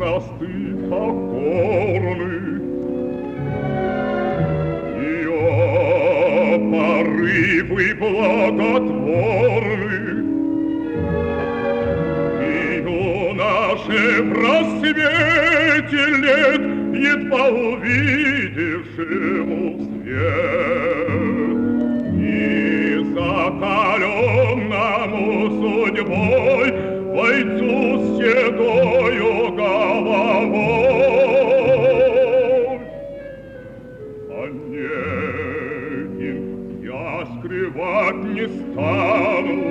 возрасты покорны. Ее порывы благотворны. Юноше в рассвете лет, едва увидевшему свет, и закаленному судьбой бойцу с седою головой. Онегин, я скрывать не стану,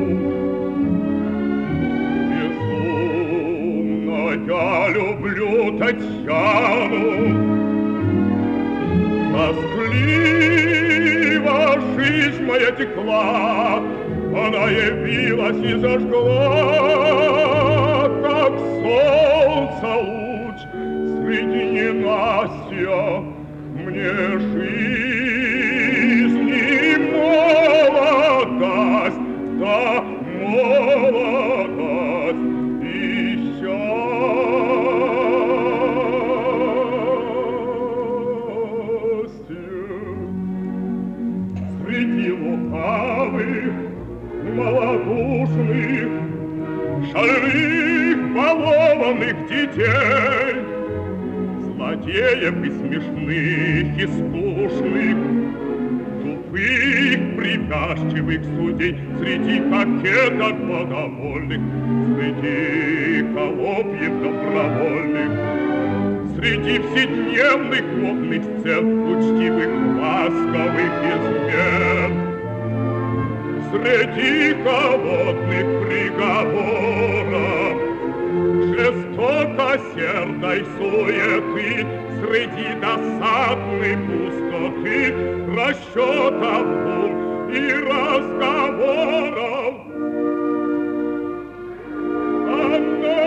безумно я люблю Татьяну. Тоскливо жизнь моя текла, она явилась и зажгла, как солнце луч среди ненастья мне жизнь и молодость, да молодость и счастье. Среди лукавых, малодушных, шальных, балованных детей, злодеев и смешных, и скучных, тупых, припящивых судей, среди кокеток боговольных, среди холопьев добровольных, среди вседневных модных сцен, учтивых, ласковых измен, среди голодных приговоров, жестокосердной суеты, среди досадной пустоты, расчетов дум и разговоров. Она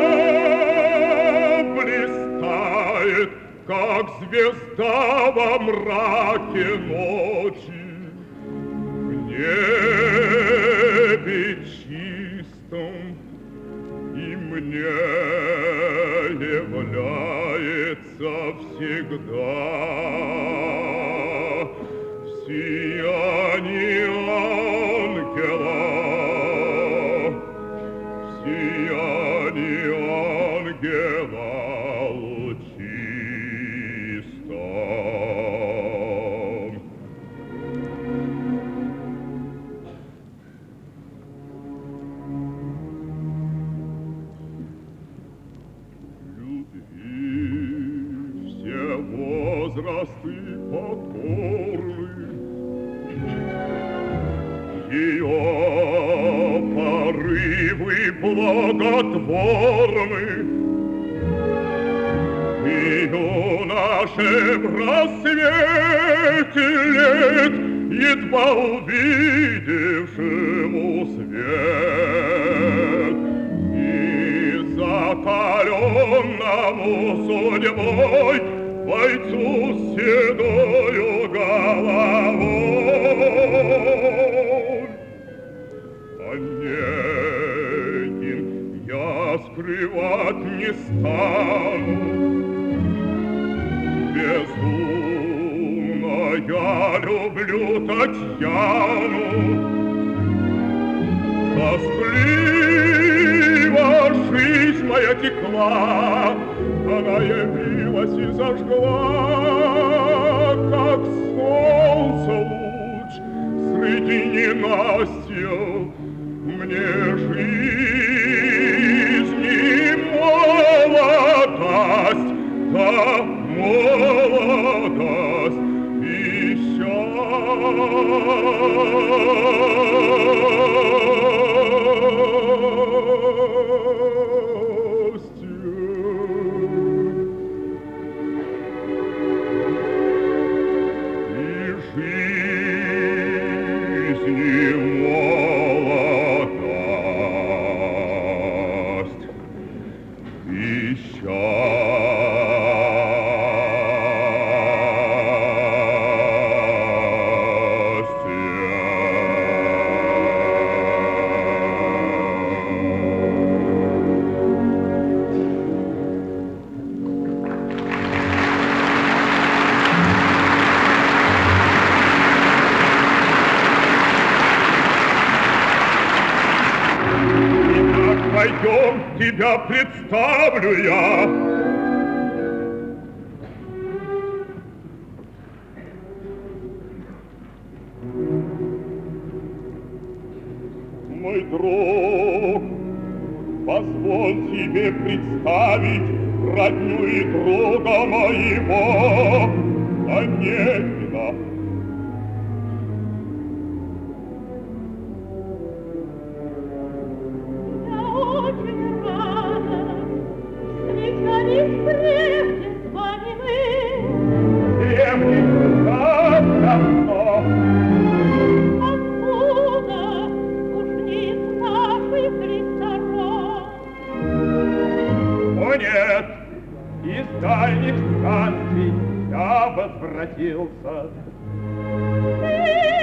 блистает, как звезда во мраке ночи, в небе чистом, и мне является всегда в сиянии ангела, в сиянии ангела лучистом. Возрасты покорны, ее порывы благотворны, и юноше в рассвете лет, едва увидевшему свет, и закаленному судьбой бойцу с седою головой. Онегин, я скрывать не стану, безумно я люблю Татьяну. Тоскливо жизнь моя текла, она явилась и зажгла, как солнце луч среди ненастья мне жизнь и молодость, да молодость и Пойдем, тебя представлю я. Мой друг, позволь себе представить родню и друга моего Онегина. Я очень рада встречались прежде с вами мы. Прежде так давно. Откуда уж не из наших ли сторон? О нет, из дальних станций я возвратился. Ты